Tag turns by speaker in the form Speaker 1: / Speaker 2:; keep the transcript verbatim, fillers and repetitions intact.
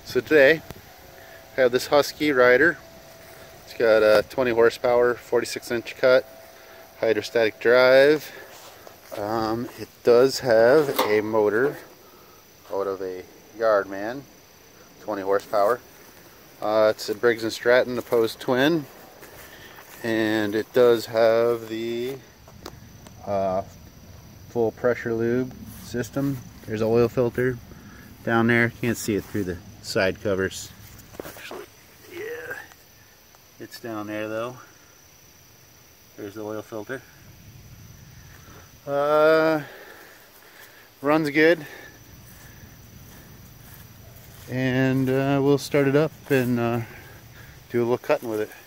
Speaker 1: So today I have this Husky rider. It's got a twenty horsepower, forty-six inch cut, hydrostatic drive. Um, it does have a motor out of a Yard-Man, twenty horsepower. Uh, it's a Briggs and Stratton opposed twin, and it does have the uh, full pressure lube system. There's an oil filter down there. Can't see it through the side covers. Actually, yeah, it's down there though. There's the oil filter. Uh, runs good, and uh, we'll start it up and uh, do a little cutting with it.